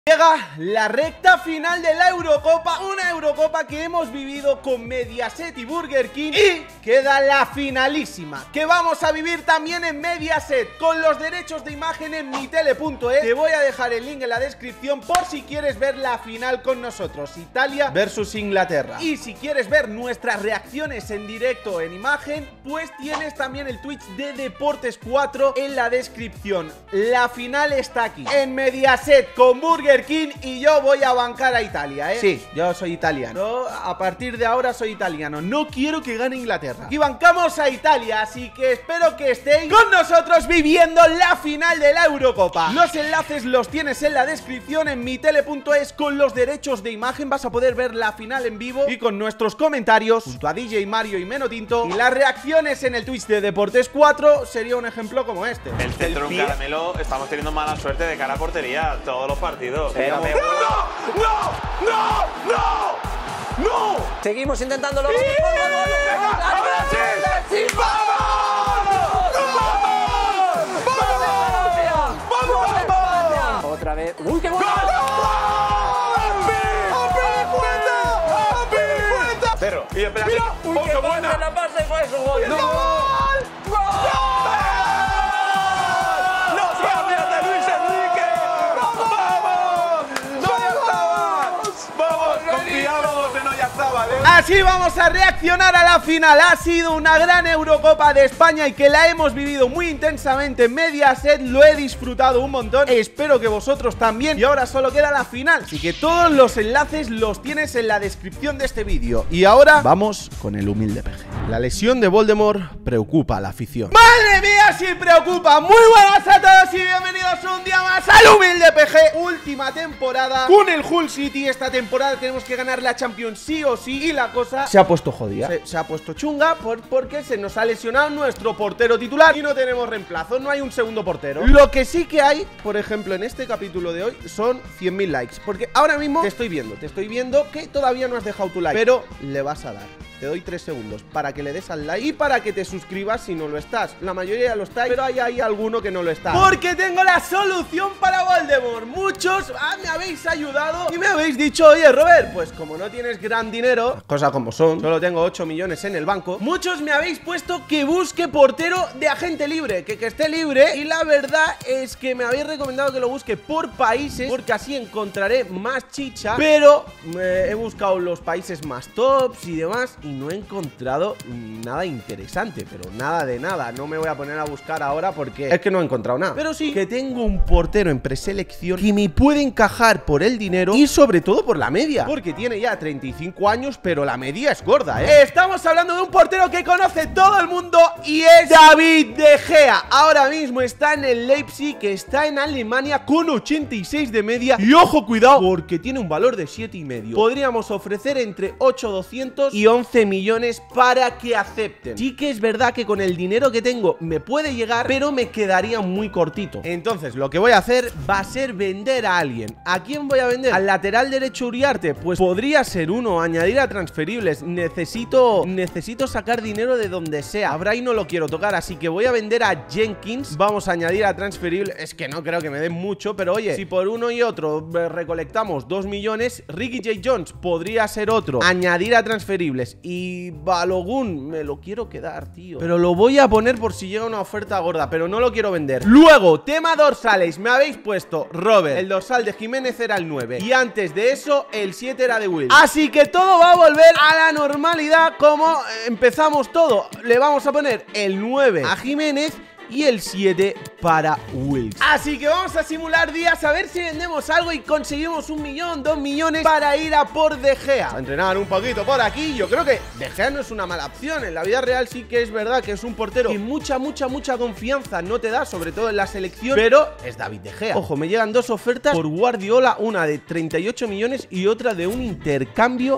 Llega la recta final de la Eurocopa, una Eurocopa que hemos vivido con Mediaset y Burger King, y queda la finalísima, que vamos a vivir también en Mediaset, con los derechos de imagen en mitele.es. Te voy a dejar el link en la descripción por si quieres ver la final con nosotros, Italia versus Inglaterra. Y si quieres ver nuestras reacciones en directo en imagen, pues tienes también el Twitch de Deportes 4 en la descripción. La final está aquí, en Mediaset, con Burger King, y yo voy a bancar a Italia, ¿eh? Sí, yo soy italiano. A partir de ahora soy italiano. No quiero que gane Inglaterra. Y bancamos a Italia, así que espero que estéis con nosotros viviendo la final de la Eurocopa. Los enlaces los tienes en la descripción. En mitele.es, con los derechos de imagen, vas a poder ver la final en vivo y con nuestros comentarios junto a DJ Mario y Menotinto. Y las reacciones en el Twitch de Deportes 4 sería un ejemplo como este. El centro de un caramelo, estamos teniendo mala suerte de cara a portería todos los partidos. ¡No! ¡No! ¡No! ¡No! ¡No! Seguimos intentándolo. ¡Sí! ¡Vamos! Otra vez. ¡Uy, qué bueno! Cerro. Y espera. ¡Mira! ¡Uy, qué buena! La pase fue su gol. ¡No! Así vamos a reaccionar a la final. Ha sido una gran Eurocopa de España y que la hemos vivido muy intensamente en Mediaset. Lo he disfrutado un montón, espero que vosotros también. Y ahora solo queda la final, así que todos los enlaces los tienes en la descripción de este vídeo. Y ahora vamos con el humilde PG. La lesión de Voldemort preocupa a la afición. ¡Madre mía, sí preocupa! Muy buenas a todos y bienvenidos un día más al humilde PG. Última temporada con el Hull City. Esta temporada tenemos que ganar la Champions sí o sí, y la cosa se ha puesto jodida, se ha puesto chunga porque se nos ha lesionado nuestro portero titular y no tenemos reemplazo, no hay un segundo portero. Lo que sí que hay, por ejemplo, en este capítulo de hoy son 100.000 likes, porque ahora mismo te estoy viendo que todavía no has dejado tu like, pero le vas a dar. Te doy 3 segundos para que le des al like y para que te suscribas si no lo estás. La mayoría lo estáis, pero hay alguno que no lo está. Porque tengo la solución para Voldemort. Muchos me habéis ayudado y me habéis dicho: oye, Robert, pues como no tienes gran dinero, cosas como son, solo tengo 8 millones en el banco. Muchos me habéis puesto que busque portero de agente libre, que esté libre. Y la verdad es que me habéis recomendado que lo busque por países, porque así encontraré más chicha. Pero he buscado los países más tops y demás y no he encontrado nada interesante, pero nada de nada. No me voy a poner a buscar ahora porque es que no he encontrado nada. Pero sí que tengo un portero en preselección que me puede encajar por el dinero y sobre todo por la media, porque tiene ya 35 años, pero la media es gorda, ¿eh? Estamos hablando de un portero que conoce todo el mundo y es David De Gea. Ahora mismo está en el Leipzig, que está en Alemania, con 86 de media. Y ojo, cuidado, porque tiene un valor de 7,5. Podríamos ofrecer entre 8.200 y 11 millones para que acepten. Sí que es verdad que con el dinero que tengo me puede llegar, pero me quedaría muy cortito. Entonces lo que voy a hacer va a ser vender a alguien. ¿A quién voy a vender? ¿Al lateral derecho Uriarte? Pues podría ser uno. Añadir a transferibles. Necesito sacar dinero de donde sea. A Bray no lo quiero tocar, así que voy a vender a Jenkins. Vamos a añadir a transferibles. Es que no creo que me den mucho, pero oye, si por uno y otro recolectamos 2 millones, Ricky J. Jones podría ser otro. Añadir a transferibles. Y Balogun me lo quiero quedar, tío, pero lo voy a poner por si llega una oferta gorda, pero no lo quiero vender. Luego, tema dorsales. Me habéis puesto Robert, el dorsal de Jiménez era el 9 y antes de eso el 7 era de Will. Así que todo va a volver a la normalidad como empezamos todo. Le vamos a poner el 9 a Jiménez y el 7 para Wilks. Así que vamos a simular días a ver si vendemos algo y conseguimos 1 millón, 2 millones para ir a por De Gea. A entrenar un poquito por aquí. Yo creo que De Gea no es una mala opción. En la vida real sí que es verdad que es un portero que mucha confianza no te da, sobre todo en la selección, pero es David De Gea. Ojo, me llegan 2 ofertas por Guardiola, una de 38 millones y otra de un intercambio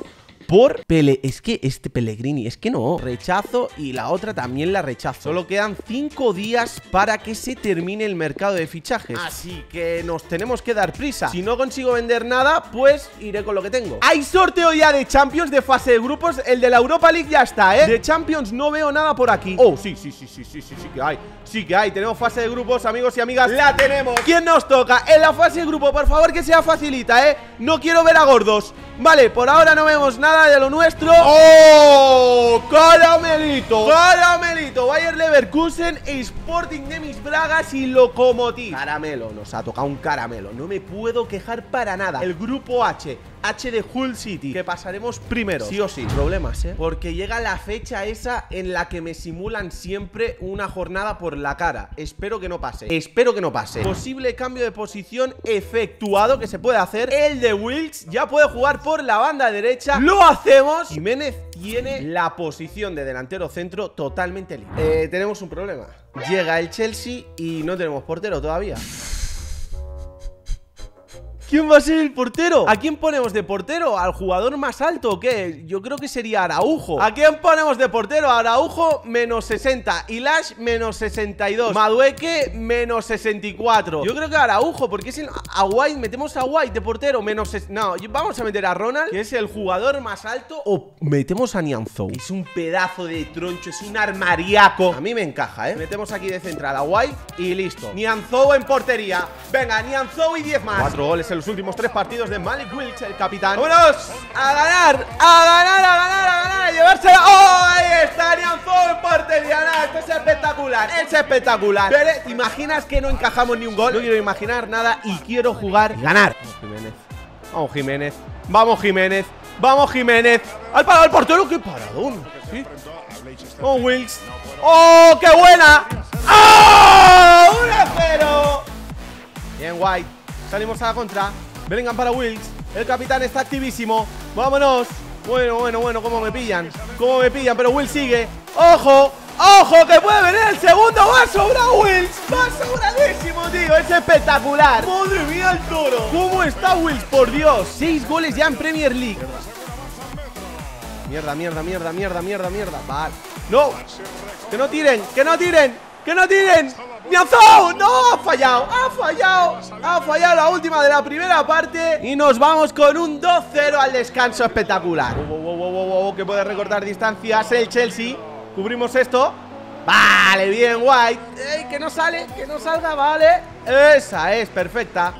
por es que este Pellegrini, es que no. Rechazo y la otra también la rechazo. Solo quedan 5 días para que se termine el mercado de fichajes. Así que nos tenemos que dar prisa. Si no consigo vender nada, pues iré con lo que tengo. Hay sorteo ya de Champions de fase de grupos. El de la Europa League ya está, ¿eh? De Champions no veo nada por aquí. Oh, sí que hay. Sí que hay. Tenemos fase de grupos, amigos y amigas. La tenemos. ¿Quién nos toca? En la fase de grupo, por favor, que sea facilita, ¿eh? No quiero ver a gordos. Vale, por ahora no vemos nada de lo nuestro. ¡Oh! ¡Caramelito! ¡Caramelito! Bayer Leverkusen, Sporting de mis Bragas y Lokomotiv. Caramelo, nos ha tocado un caramelo. No me puedo quejar para nada. El grupo H de Hull City, que pasaremos primero. Sí o sí. Problemas, ¿eh? Porque llega la fecha esa en la que me simulan siempre una jornada por la cara. Espero que no pase. Espero que no pase. Posible cambio de posición efectuado que se puede hacer. El de Wilks ya puede jugar por la banda derecha. Lo hacemos. Jiménez tiene la posición de delantero centro totalmente libre. Tenemos un problema. Llega el Chelsea y no tenemos portero todavía. ¿Quién va a ser el portero? ¿A quién ponemos de portero? ¿Al jugador más alto o qué? Yo creo que sería Araujo. ¿A quién ponemos de portero? Araujo, menos 60. Ilash, menos 62. Madueque, menos 64. Yo creo que Araujo, porque es el... A White, metemos a White de portero, menos... No, vamos a meter a Ronald, que es el jugador más alto. O metemos a Nianzou. Es un pedazo de troncho, es un armariaco. A mí me encaja, ¿eh? Metemos aquí de central a White y listo. Nianzou en portería. Venga, Nianzou y 10 más. 4 goles en los últimos 3 partidos de Malik Wilks, el capitán. ¡Vámonos! ¡A ganar! ¡A ganar! ¡A ganar! ¡A ganar! ¡A llevársela! ¡Oh! Ahí está Nianzou en portería. Nada, esto es espectacular. Es espectacular. Pero, ¿te imaginas que no encajamos ni un gol? No quiero imaginar nada y quiero jugar y ganar. Vamos, Jiménez. Vamos, Jiménez. Vamos, Jiménez. Al palo, al portero. ¡Qué paradón! ¿Sí? ¡Oh, Wilks! ¡Oh, qué buena! ¡Oh! 1-0. Bien, White. Salimos a la contra. Bellingham para Wilks. El capitán está activísimo. Vámonos. Bueno, cómo me pillan. Cómo me pillan, pero Wilks sigue. ¡Ojo! ¡Ojo! Que puede venir el segundo. Va a sobrar Wilks. Va sobradísimo, tío. Es espectacular. Madre mía, el toro. ¿Cómo está Wilks? Por Dios. 6 goles ya en Premier League. Mierda. Vale. No. Que no tiren. Que no tiren. ¡Nianzou! ¡No! ¡Ha fallado! ¡Ha fallado la última de la primera parte! Y nos vamos con un 2-0 al descanso espectacular. Que puede recortar distancias el Chelsea. Cubrimos esto. Vale, bien, White. Que no salga, vale. Esa es, perfecta.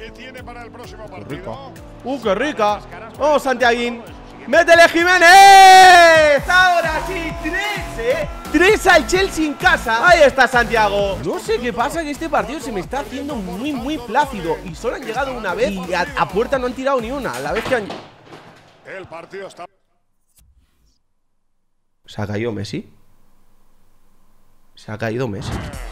Qué rica. Qué rica. Vamos, Santiaguín. ¡Métele, Jiménez! Ahora sí, 3 al Chelsea en casa. Ahí está Santiago. No sé qué pasa, que este partido se me está haciendo muy plácido. Y solo han llegado una vez y a puerta no han tirado ni una. A la vez que han... El partido está... ¿Se ha caído Messi? Se ha caído Messi.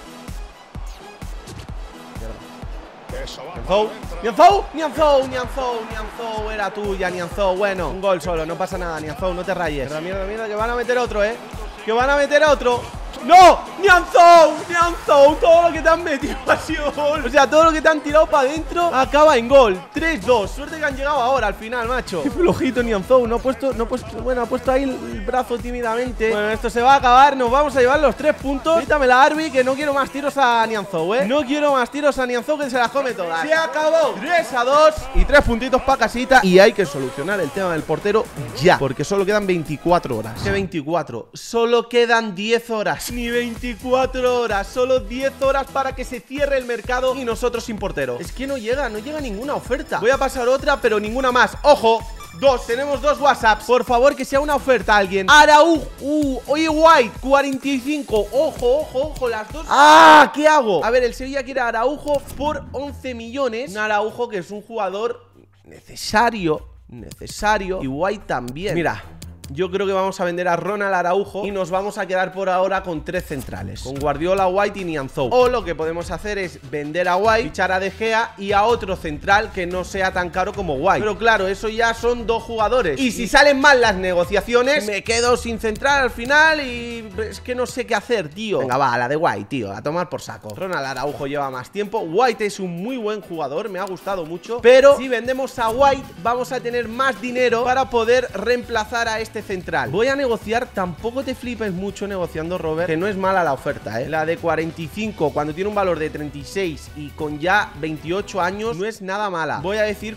Nianzou, era tuya, Nianzou. Bueno, un gol solo, no pasa nada, Nianzou, no te rayes. Mierda, que van a meter otro, que van a meter otro. ¡No! ¡Nianzou! Todo lo que te han metido ha sido gol. O sea, todo lo que te han tirado para adentro acaba en gol. 3-2. Suerte que han llegado ahora al final, macho. Qué flojito Nianzou. Bueno, ha puesto ahí el brazo tímidamente. Bueno, esto se va a acabar. Nos vamos a llevar los 3 puntos. Quítame la Arby, que no quiero más tiros a Nianzou, No quiero más tiros a Nianzou, que se las come todas. Se acabó. 3-2 y 3 puntitos para casita. Y hay que solucionar el tema del portero ya, porque solo quedan 24 horas. ¿Qué 24? Solo quedan 10 horas. Ni 24 horas, solo 10 horas para que se cierre el mercado y nosotros sin portero. Es que no llega ninguna oferta. Voy a pasar otra, pero ninguna más. ¡Ojo! Tenemos 2 WhatsApps. Por favor, que sea una oferta a alguien. Araujo, oye, White, 45. Ojo, las dos. ¡Ah! ¿Qué hago? A ver, el Sevilla quiere a Araujo por 11 millones. Un Araujo que es un jugador necesario. Y White también. Mira, yo creo que vamos a vender a Ronald Araujo y nos vamos a quedar por ahora con 3 centrales, con Guardiola, White y Nianzou. O lo que podemos hacer es vender a White, fichar a De Gea y a otro central que no sea tan caro como White. Pero claro, eso ya son 2 jugadores. Y si salen mal las negociaciones, me quedo sin central al final y es que no sé qué hacer, tío. Venga, va, a la de White, tío, a tomar por saco. Ronald Araujo lleva más tiempo. White es un muy buen jugador, me ha gustado mucho. Pero si vendemos a White, vamos a tener más dinero para poder reemplazar a este central. Voy a negociar, tampoco te flipes mucho negociando, Robert, que no es mala la oferta, la de 45, cuando tiene un valor de 36 y con ya 28 años, no es nada mala. Voy a decir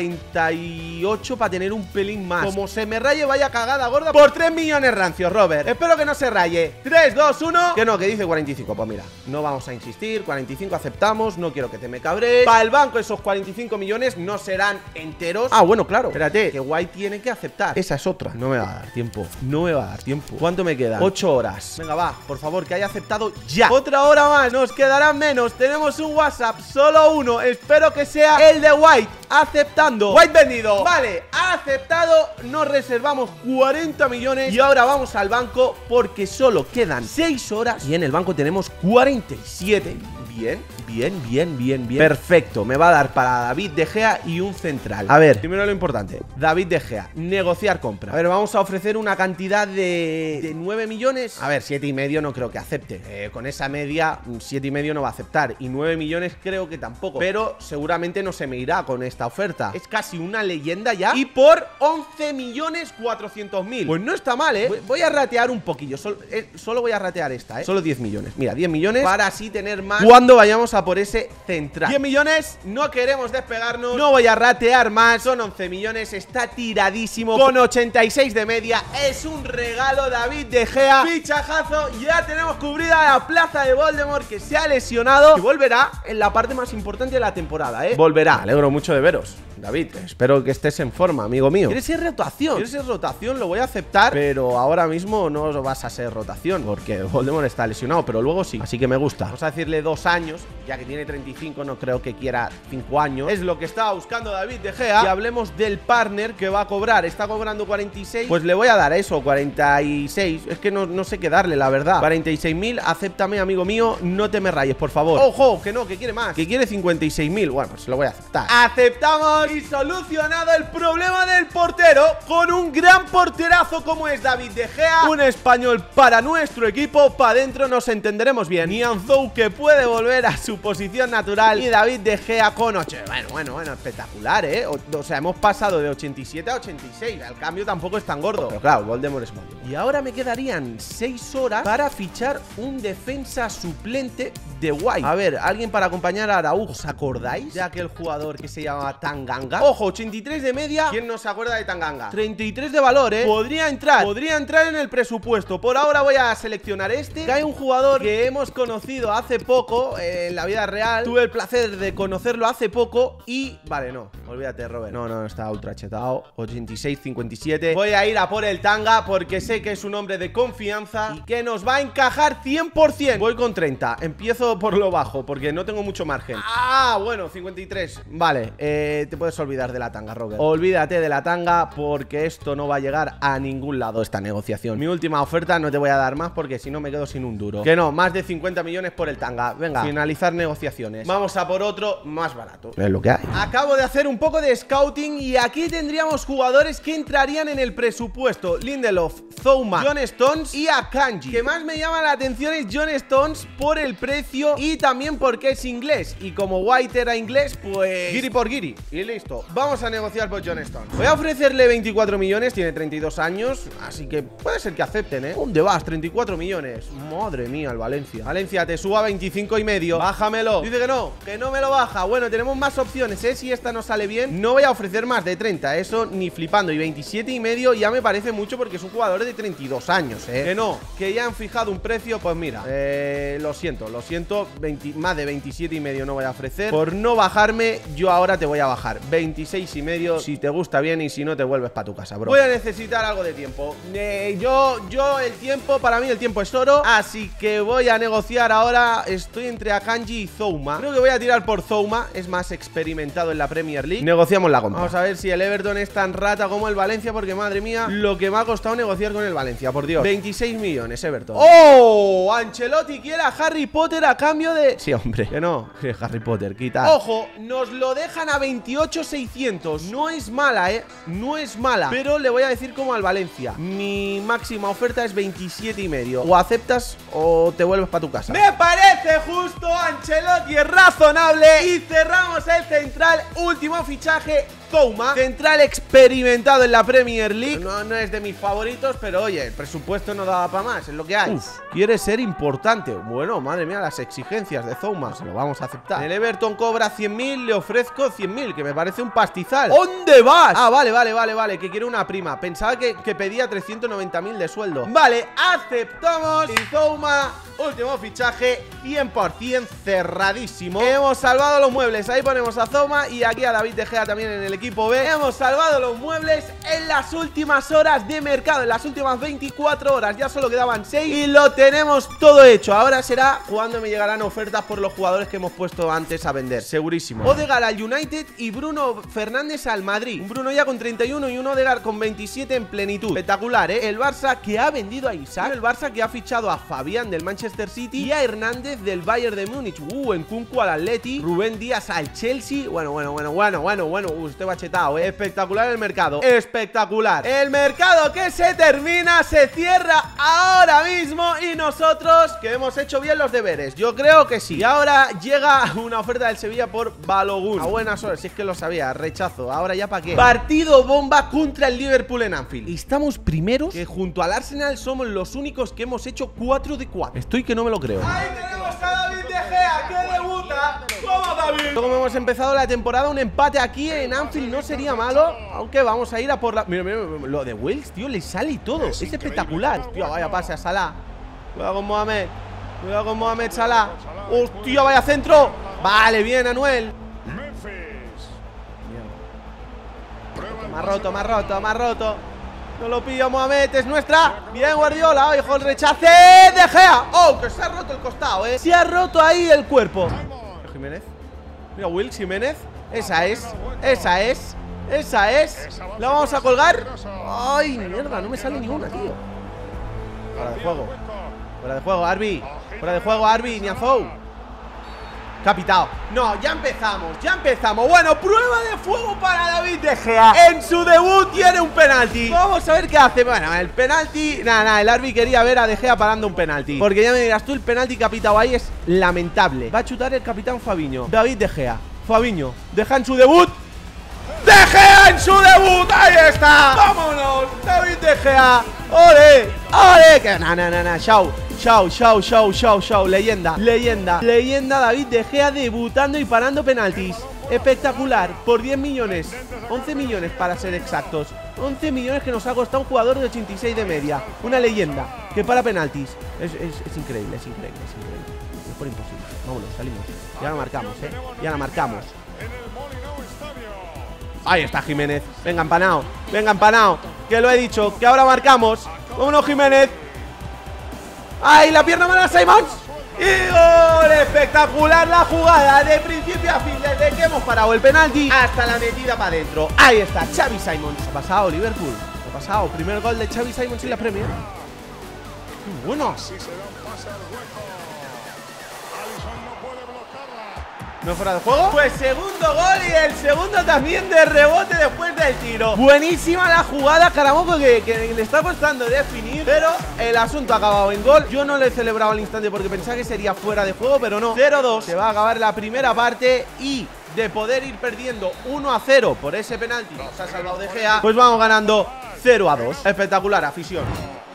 48 para tener un pelín más. Como se me raye, vaya cagada gorda por 3 millones rancios, Robert. Espero que no se raye. 3, 2, 1. Que no, que dice 45. Pues mira, no vamos a insistir. 45 aceptamos, no quiero que te me cabres. Para el banco esos 45 millones no serán enteros. Ah, bueno, claro, espérate, que White tiene que aceptar. Esa es otra. No me va a dar tiempo. No me va a dar tiempo. ¿Cuánto me queda? 8 horas. Venga, va, por favor, que haya aceptado ya. Otra hora más, nos quedarán menos. Tenemos un WhatsApp, solo uno. Espero que sea el de White. Aceptando. White vendido. Vale, ha aceptado. Nos reservamos 40 millones. Y ahora vamos al banco porque solo quedan 6 horas. Y en el banco tenemos 47. Bien. Perfecto, me va a dar para David De Gea y un central. A ver, primero lo importante, David De Gea, negociar compra. A ver, vamos a ofrecer una cantidad de 9 millones. A ver, 7,5 no creo que acepte. Con esa media, 7,5 no va a aceptar. Y 9 millones creo que tampoco. Pero seguramente no se me irá con esta oferta. Es casi una leyenda ya. Y por 11.400.000. Pues no está mal, Voy a ratear un poquillo. Solo voy a ratear esta, Solo 10 millones. Mira, 10 millones para así tener más cuando vayamos a por ese central. 10 millones, no queremos despegarnos. No voy a ratear más. Son 11 millones, está tiradísimo. Con 86 de media. Es un regalo, David De Gea. Fichajazo, ya tenemos cubrida la plaza de Voldemort, que se ha lesionado. Y volverá en la parte más importante de la temporada, Volverá. Me alegro mucho de veros, David. Espero que estés en forma, amigo mío. ¿Quieres ser rotación? ¿Quieres ser rotación? Lo voy a aceptar. Pero ahora mismo no vas a ser rotación porque Voldemort está lesionado, pero luego sí. Así que me gusta. Vamos a decirle 2 años, ya que tiene 35, no creo que quiera 5 años. Es lo que estaba buscando David De Gea. Y hablemos del partner que va a cobrar. Está cobrando 46. Pues le voy a dar eso, 46. Es que no sé qué darle, la verdad. 46.000, acéptame, amigo mío. No te me rayes, por favor. Ojo, que no, que quiere más. Que quiere 56.000. Bueno, pues lo voy a aceptar. Aceptamos y solucionado el problema del portero con un gran porterazo como es David De Gea. Un español para nuestro equipo. Para adentro nos entenderemos bien. Nianzou, que puede volver a su posición natural, y David De Gea con 8. Bueno, espectacular, O sea, hemos pasado de 87 a 86. El cambio tampoco es tan gordo. Pero claro, Voldemort es Voldemort. Y ahora me quedarían 6 horas para fichar un defensa suplente de White. A ver, alguien para acompañar a Araujo. ¿Os acordáis de aquel jugador que se llamaba Tanganga? Ojo, 83 de media. ¿Quién no se acuerda de Tanganga? 33 de valor, Podría entrar en el presupuesto. Por ahora voy a seleccionar este. Que hay un jugador que hemos conocido hace poco en la vida real. Tuve el placer de conocerlo hace poco y... Vale, no, olvídate, Robert. No, está ultra chetado. 86, 57. Voy a ir a por el Tanga porque sé que es un hombre de confianza y que nos va a encajar 100%. Voy con 30. Empiezo por lo bajo porque no tengo mucho margen. Ah, bueno, 53. Vale, te puedes olvidar de la Tanga, Robert. Olvídate de la Tanga porque esto no va a llegar a ningún lado, esta negociación. Mi última oferta no te voy a dar más porque si no me quedo sin un duro. Que no, más de 50 millones por el Tanga. Venga, finalizar negociaciones. Vamos a por otro más barato. Es lo que hay. Acabo de hacer un poco de scouting y aquí tendríamos jugadores que entrarían en el presupuesto. Lindelof, Zouma, John Stones y Akanji. Que más me llama la atención es John Stones por el precio y también porque es inglés. Y como White era inglés, pues guiri por guiri. Y listo. Vamos a negociar por John Stones. Voy a ofrecerle 24 millones, tiene 32 años, así que puede ser que acepten, ¿Dónde vas? 34 millones. Madre mía, el Valencia. Valencia, te suba 25,5. Bájamelo. Dice que no me lo baja. Bueno, tenemos más opciones, Si esta no sale bien, no voy a ofrecer más de 30. Eso ni flipando. Y 27,5 ya me parece mucho porque es un jugador de 32 años, Que no, que ya han fijado un precio. Pues mira, lo siento. Más de 27,5 no voy a ofrecer. Por no bajarme, yo ahora te voy a bajar 26,5. Si te gusta bien y si no, te vuelves para tu casa, bro. Voy a necesitar algo de tiempo. El tiempo, para mí el tiempo es oro. Así que voy a negociar ahora. Estoy entre Akanji y Zouma. Creo que voy a tirar por Zouma, es más experimentado en la Premier League. Negociamos la compra. Vamos a ver si el Everton es tan rata como el Valencia, porque madre mía, lo que me ha costado negociar con el Valencia, por Dios. 26 millones, Everton. ¡Oh! Ancelotti quiere a Harry Potter a cambio de... Sí, hombre, que no, que Harry Potter, quita. Ojo, nos lo dejan a 28.600. No es mala, no es mala, pero le voy a decir como al Valencia. Mi máxima oferta es 27,5. O aceptas o te vuelves para tu casa. Me parece justo, Ancelotti es razonable. Y cerramos el central. Último fichaje, Zouma, central experimentado en la Premier League. No es de mis favoritos, pero oye, el presupuesto no daba para más, es lo que hay. Quiere ser importante. Bueno, madre mía, las exigencias de Zouma, se lo vamos a aceptar. El Everton cobra 100.000, le ofrezco 100.000, que me parece un pastizal. ¿Dónde vas? Ah, vale, que quiero una prima. Pensaba que pedía 390.000 de sueldo. Vale, aceptamos. Y Zouma, último fichaje, 100% cerradísimo. Hemos salvado los muebles. Ahí ponemos a Zouma y aquí a David De Gea también en el equipo B. Hemos salvado los muebles en las últimas horas de mercado, en las últimas 24 horas. Ya solo quedaban 6 y lo tenemos todo hecho. Ahora será cuando me llegarán ofertas por los jugadores que hemos puesto antes a vender, segurísimo. Odegaard al United y Bruno Fernández al Madrid. Un Bruno ya con 31 y un Odegaard con 27 en plenitud. Espectacular, ¿eh? El Barça que ha vendido a Isaac, el Barça que ha fichado a Fabián del Manchester City y a Hernández del Bayern de Múnich. Nkunku al Atleti, Rubén Díaz al Chelsea. Bueno, usted va chetado, ¿eh? Espectacular el mercado, espectacular. El mercado que se termina, se cierra ahora mismo y nosotros que hemos hecho bien los deberes, yo creo que sí. Y ahora llega una oferta del Sevilla por Balogun. A buenas horas, si es que lo sabía, rechazo. Ahora ya para qué. Partido bomba contra el Liverpool en Anfield. Estamos primeros, que junto al Arsenal somos los únicos que hemos hecho 4 de 4. Estoy que no me lo creo. Ahí tenemos a David De Gea, que debuta. ¡Vamos, David! Como hemos empezado la temporada, un empate aquí en Anfield no sería malo, aunque vamos a ir a por la... Mira, lo de Wills, tío, le sale y todo. Es espectacular. Hostia, vaya pase a Salah. Cuidado con Mohamed. Cuidado con Mohamed Salah. Hostia, vaya centro. Vale, bien, Anuel. Más roto. No lo pilla Mohamed, es nuestra. Bien, Guardiola, ojo, el rechace de Gea. Oh, que se ha roto el costado, se ha roto ahí el cuerpo. Jiménez. Mira, Wills Jiménez. Esa es. La vamos a colgar. Ay, mierda, no me sale ninguna, tío. Fuera de juego, Arbi. Fuera de juego, Arbi, Niazou. Capitao. No, ya empezamos. Bueno, prueba de fuego para David De Gea. En su debut tiene un penalti. Vamos a ver qué hace. Bueno, el penalti. Nada, el Arbi quería ver a De Gea parando un penalti. Porque ya me dirás tú, el penalti capitao ahí es lamentable. Va a chutar el capitán Fabiño. David De Gea. Fabiño, deja en su debut. ¡De Gea en su debut! ¡Ahí está! ¡Vámonos! David De Gea. ¡Ole! Que Chao. Leyenda David De Gea debutando y parando penaltis. Espectacular. Por 10 millones. 11 millones para ser exactos. 11 millones que nos ha costado un jugador de 86 de media. Una leyenda que para penaltis. Es increíble. Es por imposible. Vámonos, salimos. Ya la marcamos, Ahí está Jiménez. Venga, empanado. Que lo he dicho, que ahora marcamos. Vámonos, Jiménez. ¡Ay, la pierna mala Simons! ¡Y gol! Espectacular la jugada de principio a fin, desde que hemos parado el penalti hasta la metida para adentro. Ahí está, Xavi Simons. Ha pasado Liverpool. Primer gol de Xavi Simons en la Premier. ¡Qué bueno! ¿No fuera de juego? Pues segundo gol y el segundo también de rebote después del tiro. Buenísima la jugada, Caramoco, que le está costando definir, pero el asunto ha acabado en gol. Yo no lo he celebrado al instante porque pensaba que sería fuera de juego, pero no. 0-2. Se va a acabar la primera parte y de poder ir perdiendo 1-0 por ese penalti que nos ha salvado De Gea, pues vamos ganando 0-2. Espectacular, afición.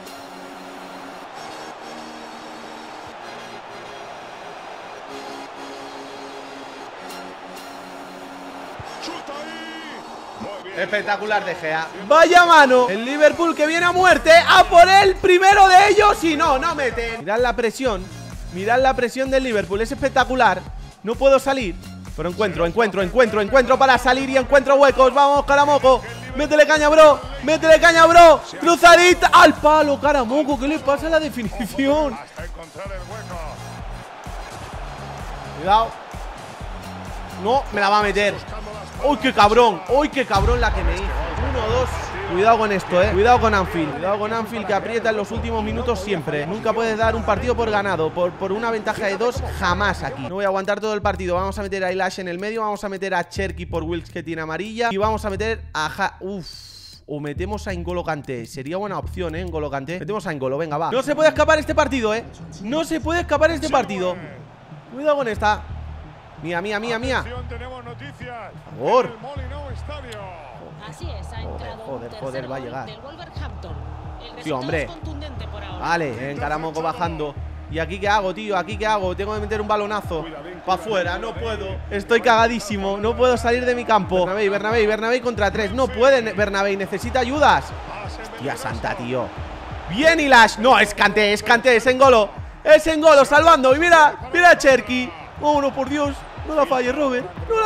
Espectacular De Gea. Vaya mano. El Liverpool que viene a muerte. A por el primero de ellos. Y no meten. Mirad la presión. Del Liverpool. Es espectacular. No puedo salir. Pero encuentro para salir y encuentro huecos. Vamos, Caramoco. Métele caña, bro. Cruzadita al palo, Caramoco. ¿Qué le pasa a la definición? Cuidado. No, me la va a meter. ¡Uy, qué cabrón! ¡Uy, qué cabrón la que me hizo! 1-2. Cuidado con esto, Cuidado con Anfield. Cuidado con Anfield, que aprieta en los últimos minutos siempre. Nunca puedes dar un partido por ganado. Por una ventaja de 2, jamás aquí. No voy a aguantar todo el partido. Vamos a meter a Ilash en el medio. Vamos a meter a Cherki por Wilks, que tiene amarilla. Y vamos a meter a o metemos a N'Golo Kanté. Sería buena opción, N'Golo Kanté. Metemos a N'Golo, venga, va. No se puede escapar este partido, No se puede escapar este partido. Cuidado con esta. Mía. Por favor. Así es, ha entrado Joder, va a llegar. Sí, hombre. Vale, Karamoko bajando. ¿Y aquí qué hago, tío? ¿Aquí qué hago? Tengo que meter un balonazo para afuera, no puedo. Estoy cagadísimo, no puedo salir de mi campo. Bernabéi contra 3. No puede Bernabéi, necesita ayudas. Hostia santa, tío. Bien, Ilash. No, es Kanté, es N'Golo. Es N'Golo salvando. Y mira a Cherki. Oh, no, por Dios. No la falles, Robert.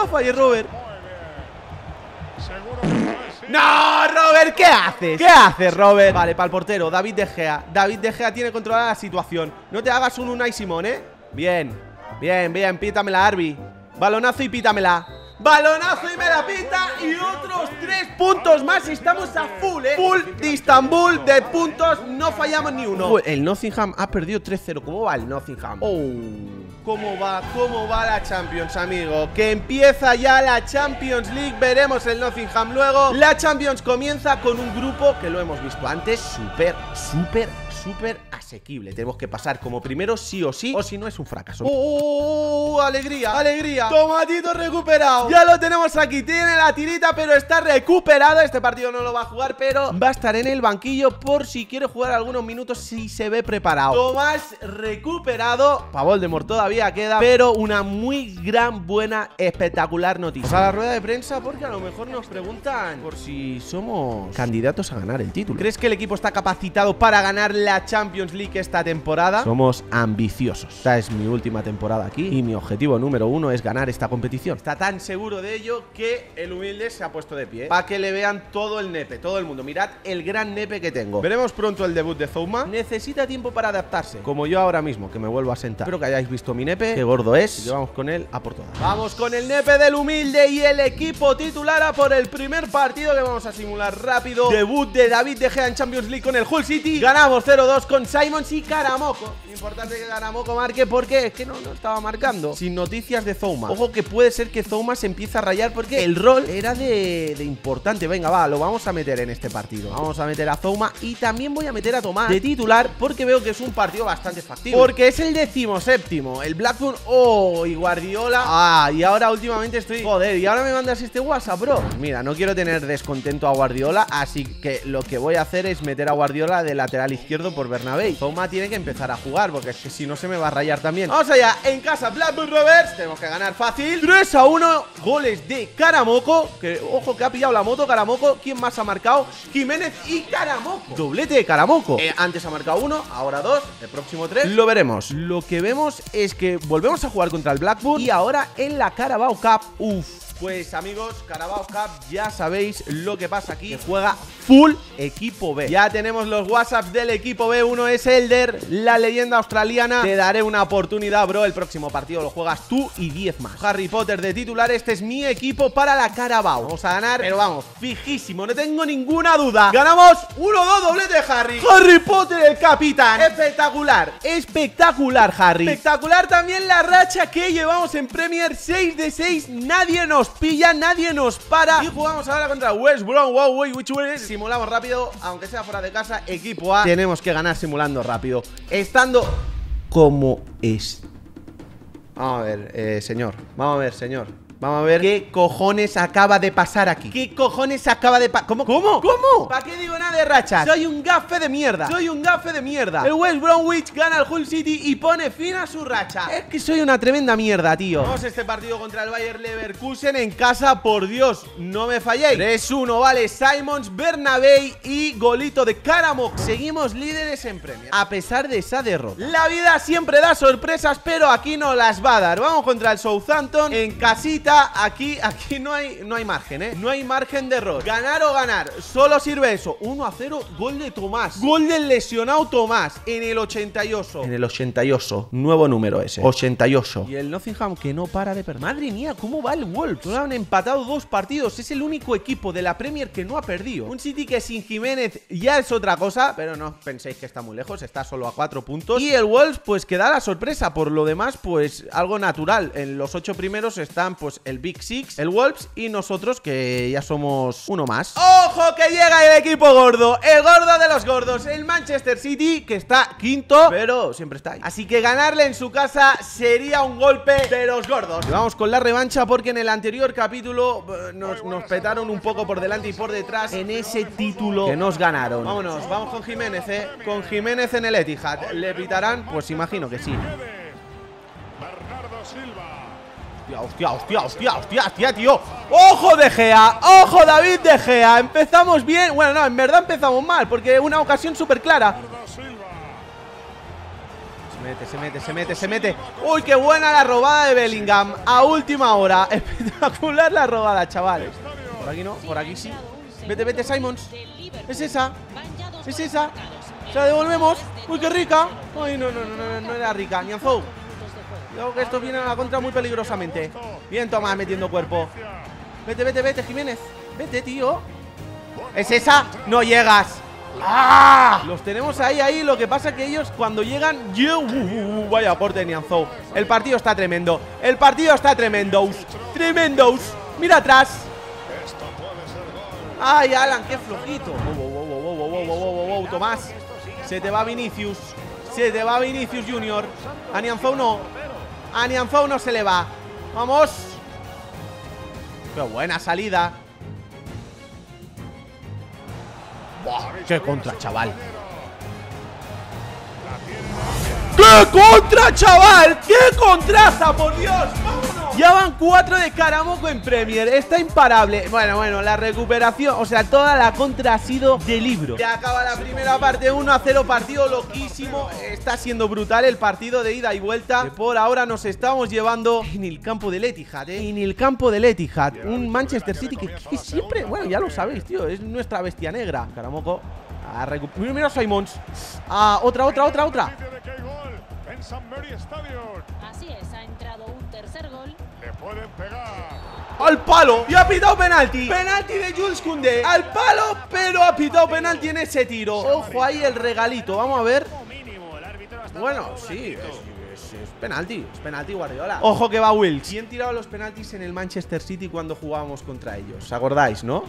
¡No, Robert! ¿Qué haces? ¿Qué haces, Robert? Vale, para el portero, David De Gea. David De Gea tiene controlada la situación. No te hagas un Unai Simón, Bien, pítamela, Arby. Balonazo y pítamela. Balonazo y me la pita. Y otros 3 puntos más. Estamos a full, Full de Istambul de puntos. No fallamos ni uno. El Nottingham ha perdido 3-0. ¿Cómo va el Nottingham? ¿Cómo va la Champions, amigo? Que empieza ya la Champions League. Veremos el Nottingham luego. La Champions comienza con un grupo que lo hemos visto antes. Súper asequible. Tenemos que pasar como primero sí o sí, o si no es un fracaso. Alegría. Tomatito recuperado. Ya lo tenemos aquí. Tiene la tirita, pero está recuperado. Este partido no lo va a jugar, pero va a estar en el banquillo por si quiere jugar algunos minutos, si se ve preparado. Tomás recuperado. Pa' Voldemort todavía queda, pero una muy buena, espectacular noticia. Vamos a la rueda de prensa porque a lo mejor nos preguntan por si somos candidatos a ganar el título. ¿Crees que el equipo está capacitado para ganar la Champions League esta temporada? Somos ambiciosos. Esta es mi última temporada aquí y mi objetivo número 1 es ganar esta competición. Está tan seguro de ello que el humilde se ha puesto de pie para que le vean todo el nepe, todo el mundo. Mirad el gran nepe que tengo. Veremos pronto el debut de Zouma. Necesita tiempo para adaptarse, como yo ahora mismo, que me vuelvo a sentar. Espero que hayáis visto mi nepe, qué gordo es. Y vamos con él a por todas. Vamos con el nepe del humilde y el equipo titular a por el primer partido que vamos a simular rápido. Debut de David De Gea en Champions League con el Hull City. Ganamos 0-2 con Simons y Karamoko. Importante que Karamoko marque porque es que no estaba marcando. Sin noticias de Zouma. Ojo que puede ser que Zouma se empiece a rayar porque el rol era de importante. Venga, va, lo vamos a meter en este partido. Vamos a meter a Zouma y también voy a meter a Tomás de titular porque veo que es un partido bastante factible. Porque es el 17º. El Blackburn, y Guardiola. Y ahora últimamente estoy... Joder, y ahora me mandas este WhatsApp, bro. Mira, no quiero tener descontento a Guardiola, así que lo que voy a hacer es meter a Guardiola de lateral izquierdo por Bernabéi. Zouma tiene que empezar a jugar porque es que si no se me va a rayar también. Vamos allá, en casa Blackburn Rovers. Tenemos que ganar fácil. 3-1, goles de Karamoko. Que ojo que ha pillado la moto Karamoko. ¿Quién más ha marcado? Jiménez y Karamoko. Doblete de Karamoko. Antes ha marcado 1, ahora 2, el próximo 3. Lo veremos. Lo que vemos es que volvemos a jugar contra el Blackburn y ahora en la Carabao Cup. Pues amigos, Carabao Cup, ya sabéis lo que pasa aquí, que juega full equipo B. Ya tenemos los WhatsApps del equipo B. Uno es Elder, la leyenda australiana. Te daré una oportunidad, bro. El próximo partido lo juegas tú y 10 más. Harry Potter de titular. Este es mi equipo para la Carabao. Vamos a ganar, pero vamos, fijísimo, no tengo ninguna duda. Ganamos 1-2, doblete de Harry. Harry Potter, el capitán. Espectacular, espectacular, Harry. Espectacular también la racha que llevamos en Premier. 6 de 6, nadie nos pilla, nadie nos para. Y jugamos ahora contra West Bromwich. Simulamos rápido, aunque sea fuera de casa. Equipo A, tenemos que ganar simulando rápido, estando como es. Vamos a ver, señor. Vamos a ver, señor. Vamos a ver qué cojones acaba de pasar aquí. ¿Qué cojones acaba de pasar? ¿Cómo? ¿Para qué digo nada de rachas? Soy un gafe de mierda. El West Bromwich gana al Hull City y pone fin a su racha. Es que soy una tremenda mierda, tío. Vamos a este partido contra el Bayer Leverkusen en casa. Por Dios, no me falléis. 3-1, vale. Simons, Bernabéi y golito de Karamoko. Seguimos líderes en Premier, a pesar de esa derrota. La vida siempre da sorpresas, pero aquí no las va a dar. Vamos contra el Southampton en casita. verdad, aquí no hay margen, ¿eh? No hay margen de error. Ganar o ganar, solo sirve eso. 1-0, gol de Tomás. Gol del lesionado Tomás en el 88. En el 88, nuevo número ese, 88. Y el Nottingham que no para de perder. Madre mía, ¿cómo va el Wolves? Solo han empatado 2 partidos. Es el único equipo de la Premier que no ha perdido. Un City que sin Jiménez ya es otra cosa, pero no penséis que está muy lejos, está solo a 4 puntos. Y el Wolves pues que da la sorpresa. Por lo demás pues algo natural. En los 8 primeros están pues el Big Six, el Wolves y nosotros que ya somos uno más. ¡Ojo que llega el equipo gordo! El gordo de los gordos, el Manchester City, que está quinto, pero siempre está ahí. Así que ganarle en su casa sería un golpe de los gordos. Y vamos con la revancha porque en el anterior capítulo nos petaron un poco por delante y por detrás en ese título que nos ganaron. Vámonos, vamos con Jiménez, con Jiménez en el Etihad. ¿Le pitarán? Pues imagino que sí. Bernardo Silva. Hostia, tío. ¡Ojo De Gea! ¡Ojo David De Gea! Empezamos bien. Bueno, no, en verdad empezamos mal porque una ocasión súper clara. Se mete. ¡Uy, qué buena la robada de Bellingham! A última hora. Espectacular la robada, chavales. Por aquí no, por aquí sí. Vete, Simons. Es esa. Se la devolvemos. ¡Uy, qué rica! ¡Uy, no era rica! Nianzou. Creo que esto viene a la contra muy peligrosamente. Bien, Tomás metiendo cuerpo. Vete, Jiménez. Vete, tío. ¿Es esa? No llegas. ¡Ah! Los tenemos ahí. Lo que pasa es que ellos cuando llegan... vaya aporte de Nianzou. El partido está tremendo. Tremendos. Mira atrás. ¡Ay, Alan! ¡Qué flojito! Tomás. Se te va Vinicius Junior. A Nianzou no se le va. ¡Vamos! ¡Qué buena salida! ¡Buah! ¡Qué contra, chaval! ¡Qué contra, chaval! ¡Qué contraza, por Dios! ¡Vámonos! Ya van 4 de Caramoco en Premier. Está imparable. Bueno, la recuperación, o sea, toda la contra ha sido de libro. Ya acaba la primera parte, 1-0, partido loquísimo. Está siendo brutal el partido de ida y vuelta, que por ahora nos estamos llevando en el campo del Etihad, En el campo del Etihad. Un Manchester City que siempre, bueno, ya lo sabéis, tío, es nuestra bestia negra. Caramoco. Mira Simons. Otra. Así es, ha entrado un tercer gol. Le pueden pegar. ¡Al palo! Y ha pitado penalti. Penalti de Jules Koundé. Al palo, pero ha pitado penalti en ese tiro. Ojo ahí el regalito. Vamos a ver. Bueno, sí, es penalti. Es penalti Guardiola. Ojo que va Wilks. ¿Quién tiraba los penaltis en el Manchester City cuando jugábamos contra ellos? ¿Os acordáis, no?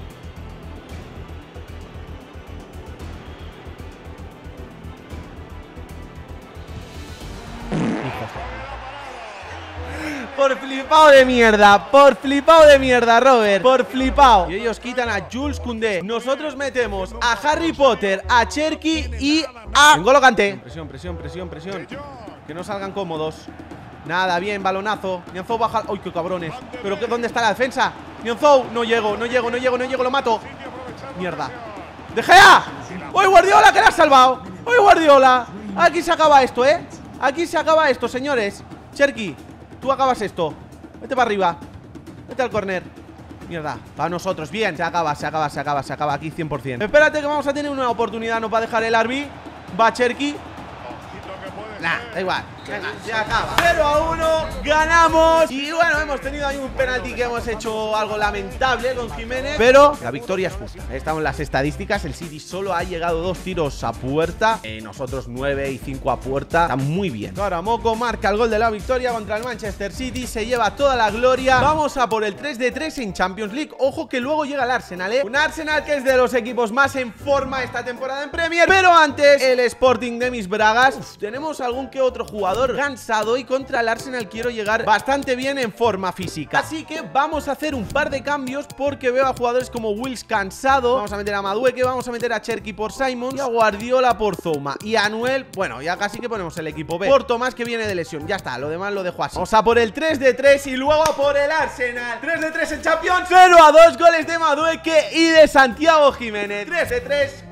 Por flipado de mierda, Robert. Por flipado. Y ellos quitan a Jules Koundé. Nosotros metemos a Harry Potter, a Cherki y a N'Golo Kanté. Presión. Que no salgan cómodos. Nada, bien, balonazo. Nianzou baja. ¡Uy, qué cabrones! ¿Pero dónde está la defensa? Nianzou, no llego, lo mato. Mierda. ¡De Gea! ¡Uy, Guardiola, que la has salvado! ¡Uy, Guardiola! Aquí se acaba esto, Aquí se acaba esto, señores. Cherki, tú acabas esto. Vete para arriba. Vete al córner. Mierda, para nosotros, bien. Se acaba aquí 100%. Espérate que vamos a tener una oportunidad. Nos va a dejar el Arby. Va Cherki. Nah, da igual. Venga, se acaba. 0-1, ganamos. Y bueno, hemos tenido ahí un penalti que hemos hecho algo lamentable con Jiménez, pero la victoria es justa. Estamos en las estadísticas. El City solo ha llegado 2 tiros a puerta, nosotros 9 y 5 a puerta. Está muy bien. Caramoco marca el gol de la victoria contra el Manchester City. Se lleva toda la gloria. Vamos a por el 3-3 en Champions League. Ojo que luego llega el Arsenal, Un Arsenal que es de los equipos más en forma esta temporada en Premier. Pero antes, el Sporting de mis bragas. Tenemos algún que otro jugador cansado y contra el Arsenal quiero llegar bastante bien en forma física. Así que vamos a hacer un par de cambios porque veo a jugadores como Wills cansado. Vamos a meter a Madueke, vamos a meter a Cherki por Simons y a Guardiola por Zouma. Y a Anuel, bueno, ya casi que ponemos el equipo B por Tomás, que viene de lesión. Ya está, lo demás lo dejo así. Vamos a por el 3-3 y luego a por el Arsenal. 3-3 en Champions, 0-2 goles de Madueke y de Santiago Jiménez. 3-3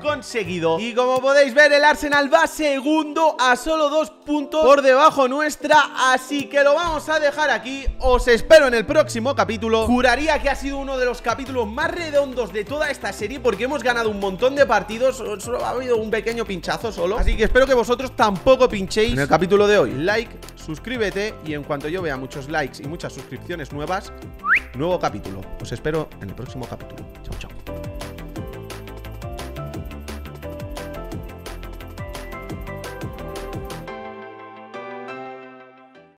conseguido. Y como podéis ver, el Arsenal va segundo a solo 2 puntos por debajo nuestra, así que lo vamos a dejar aquí. Os espero en el próximo capítulo. Juraría que ha sido uno de los capítulos más redondos de toda esta serie, porque hemos ganado un montón de partidos. Solo ha habido un pequeño pinchazo solo, así que espero que vosotros tampoco pinchéis en el capítulo de hoy. Like, suscríbete y en cuanto yo vea muchos likes y muchas suscripciones nuevas, nuevo capítulo. Os espero en el próximo capítulo. Chao, chao.